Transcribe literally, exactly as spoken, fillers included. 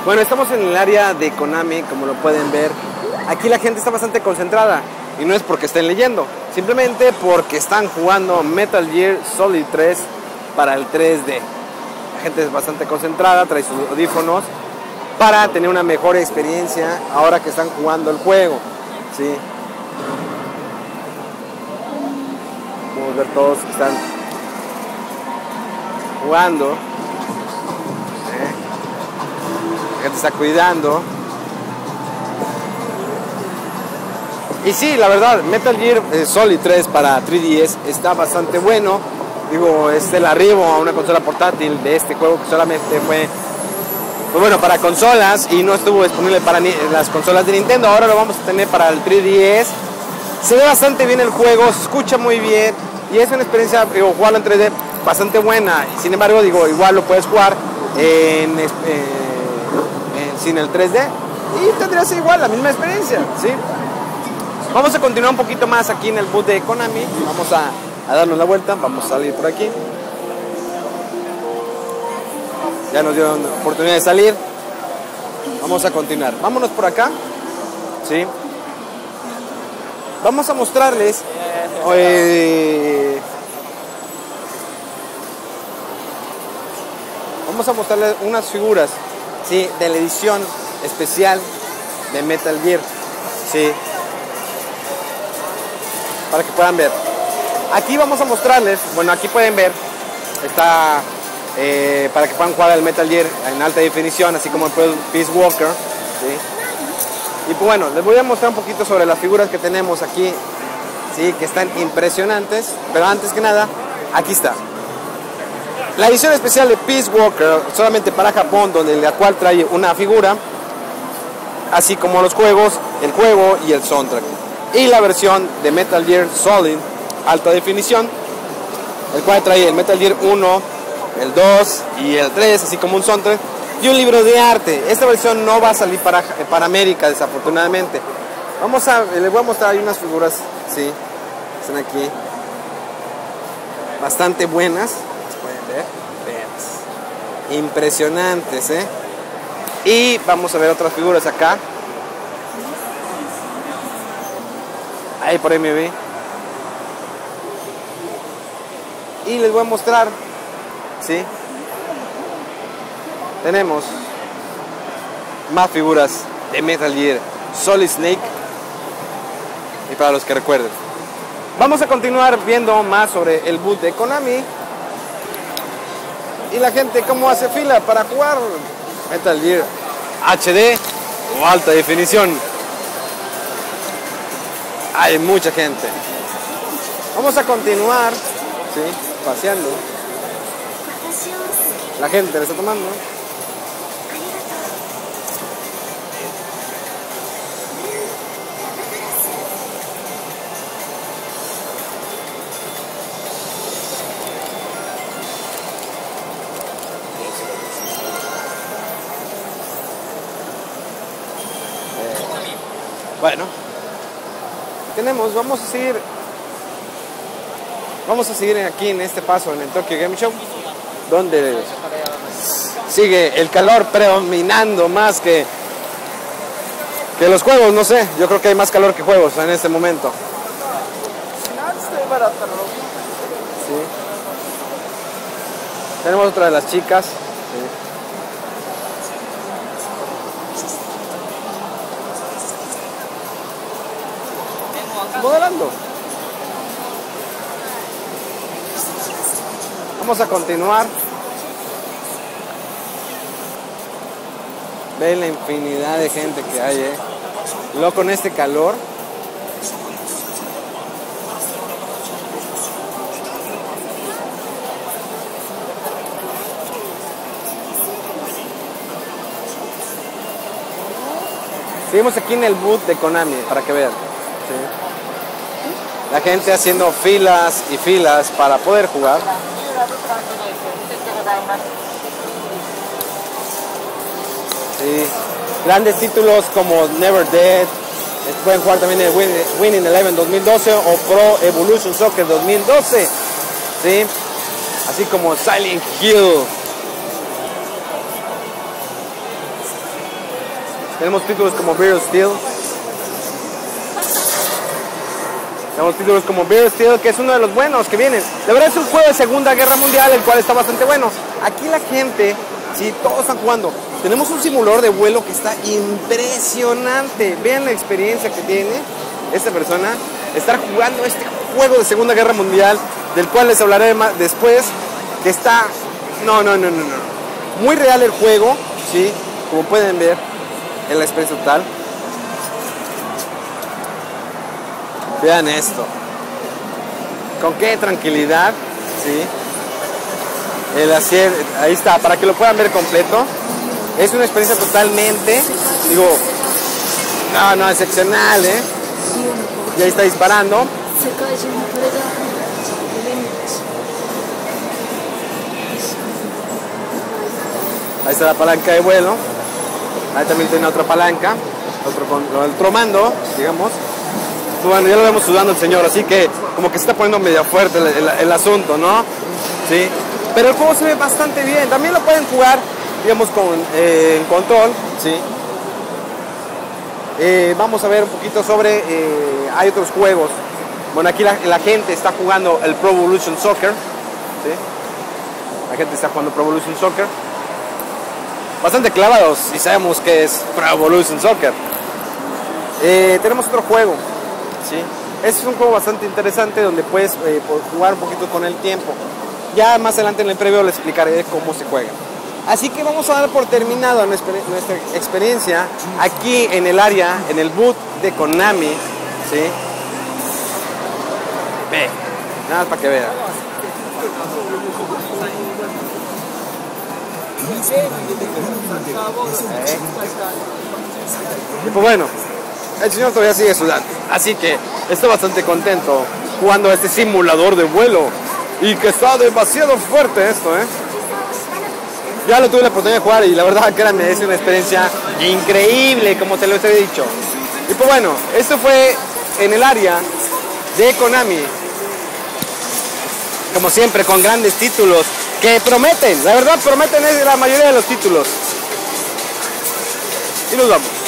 Bueno, estamos en el área de Konami, como lo pueden ver. Aquí la gente está bastante concentrada y no es porque estén leyendo, simplemente porque están jugando Metal Gear Solid tres para el tres D. La gente es bastante concentrada, trae sus audífonos para tener una mejor experiencia ahora que están jugando el juego, ¿sí? Podemos ver todos que están jugando. La gente está cuidando. Y sí, la verdad, Metal Gear Solid tres para tres D S está bastante bueno. Digo, es el arribo a una consola portátil de este juego que solamente fue, pues bueno, para consolas y no estuvo disponible para ni las consolas de Nintendo. Ahora lo vamos a tener para el tres D S. Se ve bastante bien el juego, se escucha muy bien y es una experiencia, digo, jugarlo en tres D bastante buena. Sin embargo, digo, igual lo puedes jugar en, en, en sin el tres D y tendrías igual la misma experiencia, ¿sí? Vamos a continuar un poquito más aquí en el booth de Konami. Vamos a, a darnos la vuelta, vamos a salir por aquí. Ya nos dieron oportunidad de salir. Vamos a continuar. Vámonos por acá, ¿sí? Vamos a mostrarles eh, vamos a mostrarles unas figuras, ¿sí?, de la edición especial de Metal Gear, ¿sí?, para que puedan ver. Aquí vamos a mostrarles, bueno, aquí pueden ver, está eh, para que puedan jugar al Metal Gear en alta definición, así como el Peace Walker, ¿sí? Y pues bueno, les voy a mostrar un poquito sobre las figuras que tenemos aquí, ¿sí?, que están impresionantes. Pero antes que nada, aquí está la edición especial de Peace Walker, solamente para Japón, donde la cual trae una figura, así como los juegos, el juego y el soundtrack. Y la versión de Metal Gear Solid alta definición, el cual trae el Metal Gear uno, el dos y el tres, así como un soundtrack y un libro de arte. Esta versión no va a salir para, para América, desafortunadamente. Vamos a, les voy a mostrar, hay unas figuras, sí, están aquí, bastante buenas, las pueden ver, vean, impresionantes, ¿eh? Y vamos a ver otras figuras acá. Ahí por ahí me vi. Y les voy a mostrar, ¿sí? Tenemos más figuras de Metal Gear Solid Snake. Y para los que recuerden, vamos a continuar viendo más sobre el boot de Konami y la gente cómo hace fila para jugar Metal Gear H D o alta definición. Hay mucha gente. Vamos a continuar, ¿sí?, paseando. La gente le está tomando. Bueno, tenemos, vamos a seguir, vamos a seguir aquí en este paso en el Tokyo Game Show, donde sigue el calor predominando más que, que los juegos, no sé, yo creo que hay más calor que juegos en este momento. Sí. Tenemos otra de las chicas. Sí. Modelando. Vamos a continuar. Ven la infinidad de gente que hay, eh. Luego con este calor. Seguimos aquí en el booth de Konami para que vean. ¿Sí? La gente haciendo filas y filas para poder jugar. Sí. Grandes títulos como Never Dead. Pueden jugar también el Win, Winning Eleven dos mil doce o Pro Evolution Soccer dos mil doce. ¿Sí? Así como Silent Hill. Tenemos títulos como Bear Steel. Tenemos títulos como Bear Steel, que es uno de los buenos que vienen. La verdad es un juego de Segunda Guerra Mundial, el cual está bastante bueno. Aquí la gente, sí, todos están jugando. Tenemos un simulador de vuelo que está impresionante. Vean la experiencia que tiene esta persona. Estar jugando este juego de Segunda Guerra Mundial, del cual les hablaré más después, que está... No, no, no, no, no. Muy real el juego, ¿sí? Como pueden ver, en la experiencia total. Vean esto. Con qué tranquilidad, ¿sí? El hacer, ahí está, para que lo puedan ver completo. Es una experiencia totalmente, digo, no, no, excepcional, ¿eh? Y ahí está disparando. Ahí está la palanca de vuelo. Ahí también tiene otra palanca, otro, con, otro mando, digamos. Bueno, ya lo vemos sudando el señor, así que como que se está poniendo medio fuerte el, el, el asunto, ¿no? Sí. Pero el juego se ve bastante bien. También lo pueden jugar, digamos, con eh, en control, ¿sí? Eh, vamos a ver un poquito sobre... Eh, hay otros juegos. Bueno, aquí la, la gente está jugando el Pro Evolution Soccer, ¿sí? La gente está jugando Pro Evolution Soccer. Bastante clavados y sabemos que es Pro Evolution Soccer. Eh, tenemos otro juego, ¿sí? Este es un juego bastante interesante donde puedes eh, jugar un poquito con el tiempo. Ya más adelante en el previo les explicaré cómo se juega. Así que vamos a dar por terminado nuestra, nuestra experiencia aquí en el área, en el boot de Konami, ¿sí? Ve, nada más para que vean. ¿Eh? Y pues bueno, el señor todavía sigue sudando, así que estoy bastante contento jugando a este simulador de vuelo y que está demasiado fuerte esto, ¿eh? Ya lo tuve la oportunidad de jugar y la verdad, créanme, es una experiencia increíble, como te lo he dicho. Y pues bueno, esto fue en el área de Konami. Como siempre, con grandes títulos que prometen, la verdad prometen la mayoría de los títulos. Y nos vamos.